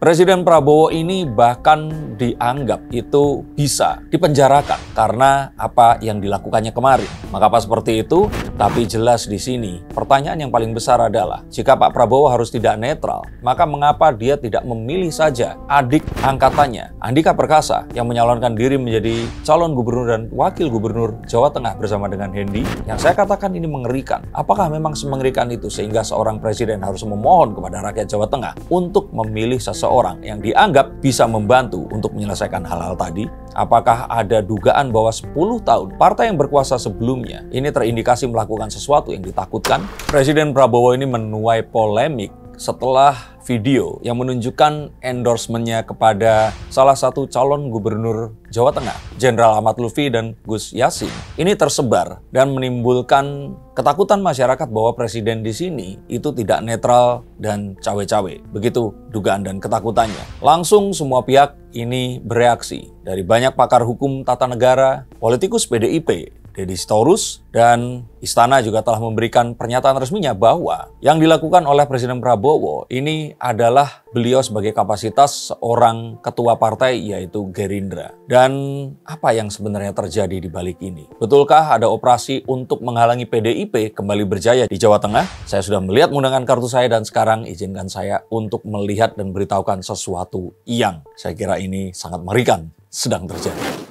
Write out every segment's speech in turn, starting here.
Presiden Prabowo ini bahkan dianggap itu bisa dipenjarakan karena apa yang dilakukannya kemarin. Mengapa seperti itu? Tapi jelas di sini pertanyaan yang paling besar adalah jika Pak Prabowo harus tidak netral, maka mengapa dia tidak memilih saja adik angkatannya, Andika Perkasa, yang menyalonkan diri menjadi calon gubernur dan wakil gubernur Jawa Tengah bersama dengan Hendi? Yang saya katakan ini mengerikan. Apakah memang semengerikan itu sehingga seorang presiden harus memohon kepada rakyat Jawa Tengah untuk memilih seseorang yang dianggap bisa membantu untuk menyelesaikan hal-hal tadi? Apakah ada dugaan bahwa 10 tahun partai yang berkuasa sebelumnya ini terindikasi melakukan sesuatu yang ditakutkan? Presiden Prabowo ini menuai polemik setelah video yang menunjukkan endorsementnya kepada salah satu calon gubernur Jawa Tengah, Jenderal Ahmad Lutfi dan Gus Yassin, ini tersebar dan menimbulkan ketakutan masyarakat bahwa presiden di sini itu tidak netral dan cawe-cawe. Begitu dugaan dan ketakutannya. Langsung semua pihak ini bereaksi. Dari banyak pakar hukum tata negara, politikus PDIP, Deddy Sitorus, dan Istana juga telah memberikan pernyataan resminya bahwa yang dilakukan oleh Presiden Prabowo ini adalah beliau sebagai kapasitas seorang ketua partai yaitu Gerindra. Dan apa yang sebenarnya terjadi di balik ini? Betulkah ada operasi untuk menghalangi PDIP kembali berjaya di Jawa Tengah? Saya sudah melihat menggunakan kartu saya dan sekarang izinkan saya untuk melihat dan beritahukan sesuatu yang saya kira ini sangat mengerikan sedang terjadi.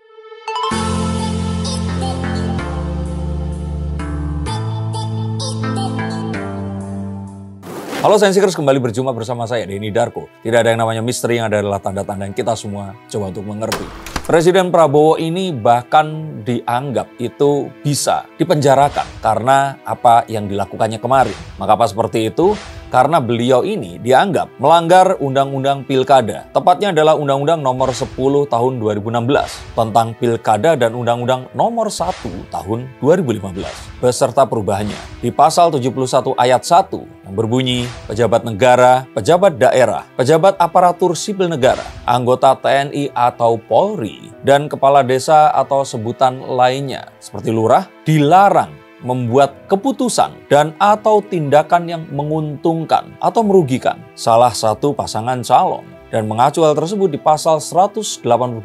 Halo Sensikers, kembali berjumpa bersama saya, Denny Darko. Tidak ada yang namanya misteri, yang ada adalah tanda-tanda yang kita semua coba untuk mengerti. Presiden Prabowo ini bahkan dianggap itu bisa dipenjarakan karena apa yang dilakukannya kemarin. Mengapa seperti itu? Karena beliau ini dianggap melanggar Undang-Undang Pilkada. Tepatnya adalah Undang-Undang Nomor 10 Tahun 2016 tentang Pilkada dan Undang-Undang Nomor 1 Tahun 2015 beserta perubahannya. Di pasal 71 ayat 1 yang berbunyi pejabat negara, pejabat daerah, pejabat aparatur sipil negara, anggota TNI atau Polri, dan kepala desa atau sebutan lainnya seperti lurah dilarang membuat keputusan dan atau tindakan yang menguntungkan atau merugikan salah satu pasangan calon. Dan mengacu hal tersebut di pasal 188.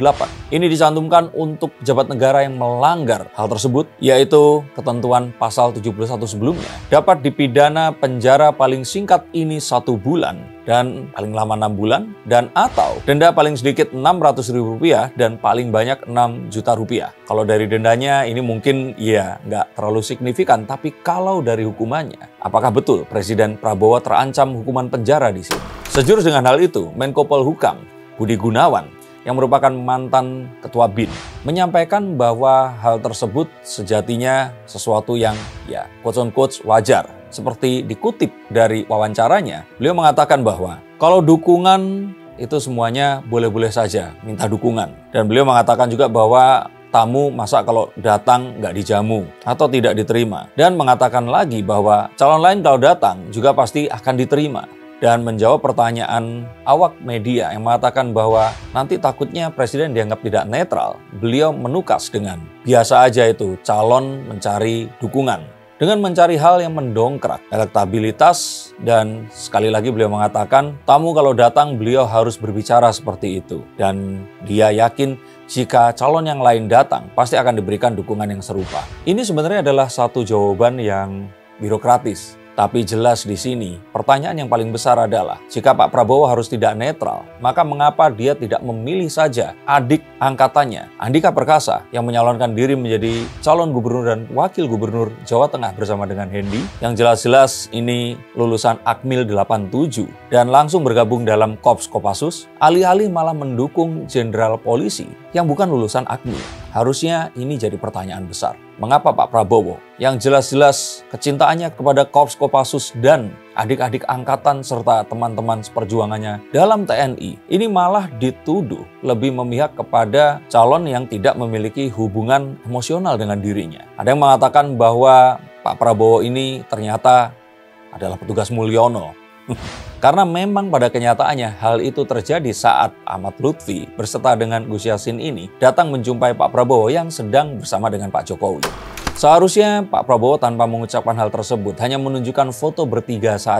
Ini dicantumkan untuk pejabat negara yang melanggar hal tersebut, yaitu ketentuan pasal 71 sebelumnya. Dapat dipidana penjara paling singkat ini 1 bulan dan paling lama 6 bulan, dan atau denda paling sedikit Rp600.000 dan paling banyak Rp6 juta. Kalau dari dendanya ini mungkin ya nggak terlalu signifikan, tapi kalau dari hukumannya, apakah betul Presiden Prabowo terancam hukuman penjara di sini? Sejurus dengan hal itu, Menko Polhukam Budi Gunawan yang merupakan mantan Ketua BIN menyampaikan bahwa hal tersebut sejatinya sesuatu yang ya quotes-unquote wajar. Seperti dikutip dari wawancaranya, beliau mengatakan bahwa kalau dukungan itu semuanya boleh-boleh saja minta dukungan. Dan beliau mengatakan juga bahwa tamu masa kalau datang nggak dijamu atau tidak diterima. Dan mengatakan lagi bahwa calon lain kalau datang juga pasti akan diterima. Dan menjawab pertanyaan awak media yang mengatakan bahwa nanti takutnya presiden dianggap tidak netral, beliau menukas dengan biasa aja itu calon mencari dukungan. Dengan mencari hal yang mendongkrak elektabilitas, dan sekali lagi beliau mengatakan tamu kalau datang beliau harus berbicara seperti itu. Dan dia yakin jika calon yang lain datang pasti akan diberikan dukungan yang serupa. Ini sebenarnya adalah satu jawaban yang birokratis. Tapi jelas di sini, pertanyaan yang paling besar adalah, jika Pak Prabowo harus tidak netral, maka mengapa dia tidak memilih saja adik angkatannya, Andika Perkasa, yang menyalonkan diri menjadi calon gubernur dan wakil gubernur Jawa Tengah bersama dengan Hendi, yang jelas-jelas ini lulusan Akmil 87, dan langsung bergabung dalam Korps Kopassus, alih-alih malah mendukung jenderal polisi yang bukan lulusan Akmil. Harusnya ini jadi pertanyaan besar. Mengapa Pak Prabowo yang jelas-jelas kecintaannya kepada Korps Kopassus dan adik-adik angkatan serta teman-teman seperjuangannya dalam TNI ini malah dituduh lebih memihak kepada calon yang tidak memiliki hubungan emosional dengan dirinya. Ada yang mengatakan bahwa Pak Prabowo ini ternyata adalah petugas Mulyono. Karena memang pada kenyataannya hal itu terjadi saat Ahmad Lutfi berserta dengan Gus Yassin ini datang menjumpai Pak Prabowo yang sedang bersama dengan Pak Jokowi. Seharusnya Pak Prabowo tanpa mengucapkan hal tersebut hanya menunjukkan foto bertiga saja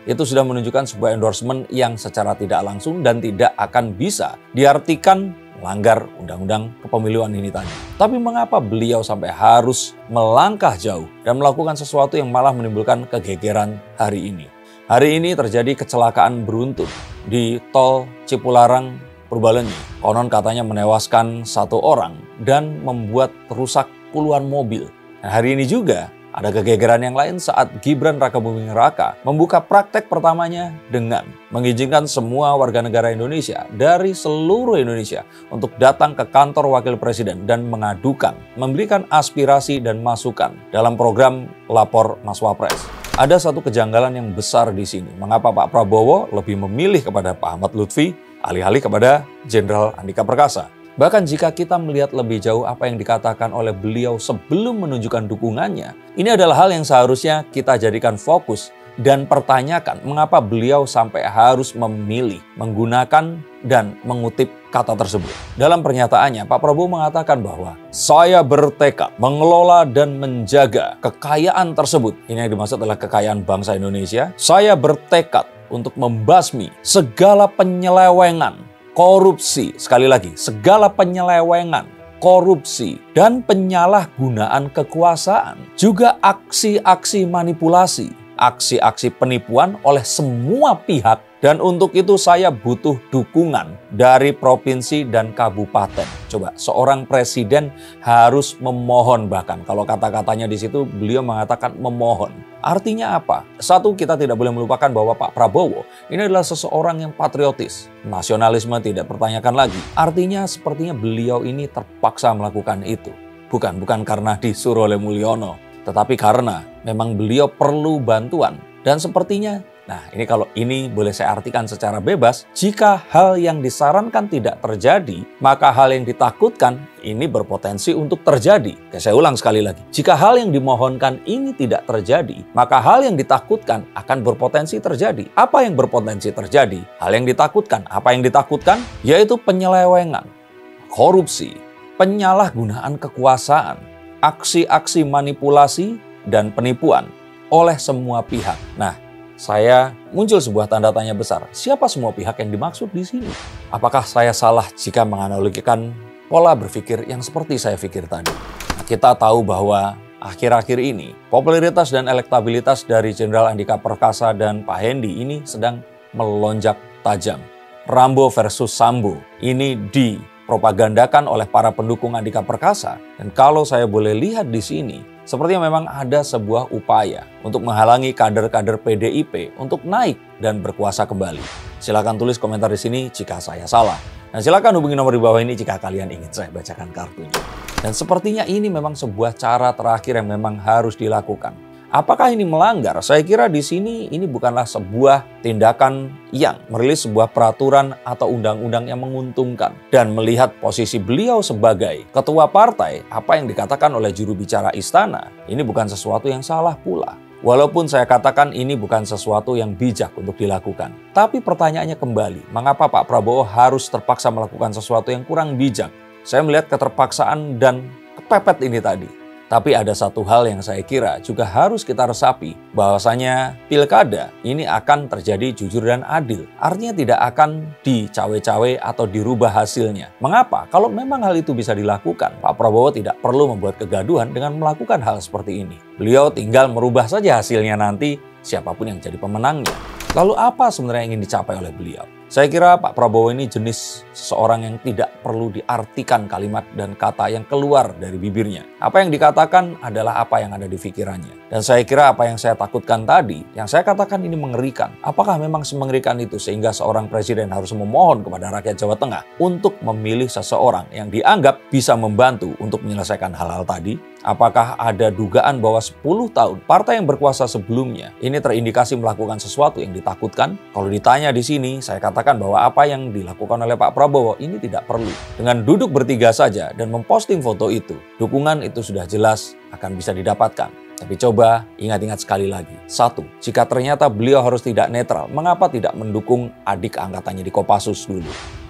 Itu sudah menunjukkan sebuah endorsement yang secara tidak langsung dan tidak akan bisa diartikan melanggar undang-undang kepemiluan ini tadi. Tapi mengapa beliau sampai harus melangkah jauh dan melakukan sesuatu yang malah menimbulkan kegegeran hari ini? Hari ini terjadi kecelakaan beruntun di tol Cipularang Purbalenyi. Konon katanya menewaskan 1 orang dan membuat rusak puluhan mobil. Nah, hari ini juga ada kegegeran yang lain saat Gibran Rakabuming Raka membuka praktek pertamanya dengan mengizinkan semua warga negara Indonesia dari seluruh Indonesia untuk datang ke kantor wakil presiden dan mengadukan, memberikan aspirasi dan masukan dalam program Lapor Mas Wapres. Ada satu kejanggalan yang besar di sini. Mengapa Pak Prabowo lebih memilih kepada Pak Ahmad Lutfi alih-alih kepada Jenderal Andika Perkasa? Bahkan jika kita melihat lebih jauh apa yang dikatakan oleh beliau sebelum menunjukkan dukungannya, ini adalah hal yang seharusnya kita jadikan fokus dan pertanyakan mengapa beliau sampai harus memilih, menggunakan dan mengutip kata tersebut. Dalam pernyataannya, Pak Prabowo mengatakan bahwa saya bertekad mengelola dan menjaga kekayaan tersebut. Ini yang dimaksud adalah kekayaan bangsa Indonesia. Saya bertekad untuk membasmi segala penyelewengan, korupsi, sekali lagi, segala penyelewengan, korupsi, dan penyalahgunaan kekuasaan. Juga aksi-aksi manipulasi, aksi-aksi penipuan oleh semua pihak. Dan untuk itu saya butuh dukungan dari provinsi dan kabupaten. Coba, seorang presiden harus memohon, bahkan kalau kata-katanya di situ beliau mengatakan memohon. Artinya apa? Satu, kita tidak boleh melupakan bahwa Pak Prabowo ini adalah seseorang yang patriotis. Nasionalisme tidak pertanyakan lagi. Artinya sepertinya beliau ini terpaksa melakukan itu. Bukan karena disuruh oleh Mulyono, tetapi karena memang beliau perlu bantuan. Dan sepertinya, nah ini kalau ini boleh saya artikan secara bebas, jika hal yang disarankan tidak terjadi, maka hal yang ditakutkan ini berpotensi untuk terjadi. Oke, saya ulang sekali lagi. Jika hal yang dimohonkan ini tidak terjadi, maka hal yang ditakutkan akan berpotensi terjadi. Apa yang berpotensi terjadi? Hal yang ditakutkan. Apa yang ditakutkan? Yaitu penyelewengan, korupsi, penyalahgunaan kekuasaan, aksi-aksi manipulasi, dan penipuan oleh semua pihak. Nah, saya muncul sebuah tanda tanya besar. Siapa semua pihak yang dimaksud di sini? Apakah saya salah jika menganalogikan pola berpikir yang seperti saya pikir tadi? Nah, kita tahu bahwa akhir-akhir ini popularitas dan elektabilitas dari Jenderal Andika Perkasa dan Pak Hendi ini sedang melonjak tajam. Rambo versus Sambo ini dipropagandakan oleh para pendukung Andika Perkasa. Dan kalau saya boleh lihat di sini, sepertinya memang ada sebuah upaya untuk menghalangi kader-kader PDIP untuk naik dan berkuasa kembali. Silakan tulis komentar di sini jika saya salah. Dan silakan hubungi nomor di bawah ini jika kalian ingin saya bacakan kartunya. Dan sepertinya ini memang sebuah cara terakhir yang memang harus dilakukan. Apakah ini melanggar? Saya kira di sini ini bukanlah sebuah tindakan yang merilis sebuah peraturan atau undang-undang yang menguntungkan. Dan melihat posisi beliau sebagai ketua partai, apa yang dikatakan oleh juru bicara istana, ini bukan sesuatu yang salah pula. Walaupun saya katakan ini bukan sesuatu yang bijak untuk dilakukan. Tapi pertanyaannya kembali, mengapa Pak Prabowo harus terpaksa melakukan sesuatu yang kurang bijak? Saya melihat keterpaksaan dan kepepet ini tadi. Tapi ada satu hal yang saya kira juga harus kita resapi, bahwasanya pilkada ini akan terjadi jujur dan adil. Artinya tidak akan dicawe-cawe atau dirubah hasilnya. Mengapa? Kalau memang hal itu bisa dilakukan, Pak Prabowo tidak perlu membuat kegaduhan dengan melakukan hal seperti ini. Beliau tinggal merubah saja hasilnya nanti, siapapun yang jadi pemenangnya. Lalu apa sebenarnya yang ingin dicapai oleh beliau? Saya kira Pak Prabowo ini jenis seseorang yang tidak perlu diartikan kalimat dan kata yang keluar dari bibirnya. Apa yang dikatakan adalah apa yang ada di pikirannya. Dan saya kira apa yang saya takutkan tadi, yang saya katakan ini mengerikan. Apakah memang semengerikan itu sehingga seorang presiden harus memohon kepada rakyat Jawa Tengah untuk memilih seseorang yang dianggap bisa membantu untuk menyelesaikan hal-hal tadi? Apakah ada dugaan bahwa 10 tahun partai yang berkuasa sebelumnya ini terindikasi melakukan sesuatu yang ditakutkan? Kalau ditanya di sini, saya katakan bahwa apa yang dilakukan oleh Pak Prabowo ini tidak perlu. Dengan duduk bertiga saja dan memposting foto itu, dukungan itu sudah jelas akan bisa didapatkan. Tapi coba ingat-ingat sekali lagi. 1. Jika ternyata beliau harus tidak netral, mengapa tidak mendukung adik angkatannya di Kopassus dulu?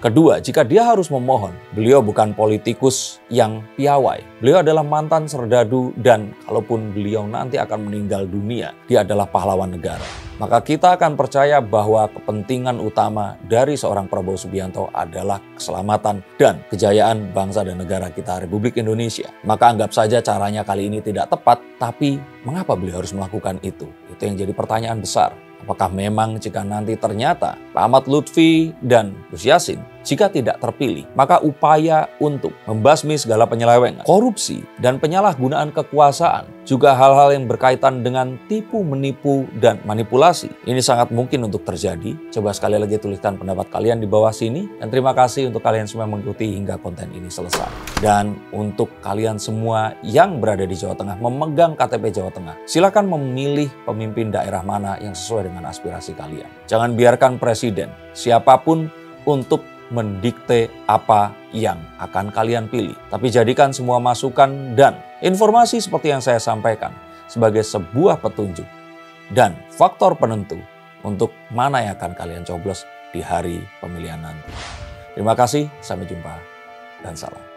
Kedua, jika dia harus memohon, beliau bukan politikus yang piawai. Beliau adalah mantan serdadu dan kalaupun beliau nanti akan meninggal dunia, dia adalah pahlawan negara. Maka kita akan percaya bahwa kepentingan utama dari seorang Prabowo Subianto adalah keselamatan dan kejayaan bangsa dan negara kita Republik Indonesia. Maka anggap saja caranya kali ini tidak tepat, tapi mengapa beliau harus melakukan itu? Itu yang jadi pertanyaan besar. Apakah memang jika nanti ternyata Pak Ahmad Lutfi dan Gus Yassin jika tidak terpilih, maka upaya untuk membasmi segala penyelewengan, korupsi, dan penyalahgunaan kekuasaan, juga hal-hal yang berkaitan dengan tipu, menipu, dan manipulasi, ini sangat mungkin untuk terjadi. Coba sekali lagi tuliskan pendapat kalian di bawah sini, dan terima kasih untuk kalian semua yang mengikuti hingga konten ini selesai. Dan untuk kalian semua yang berada di Jawa Tengah, memegang KTP Jawa Tengah, silakan memilih pemimpin daerah mana yang sesuai dengan aspirasi kalian. Jangan biarkan presiden, siapapun, untuk mendikte apa yang akan kalian pilih. Tapi jadikan semua masukan dan informasi seperti yang saya sampaikan sebagai sebuah petunjuk dan faktor penentu untuk mana yang akan kalian coblos di hari pemilihan nanti. Terima kasih, sampai jumpa, dan salam.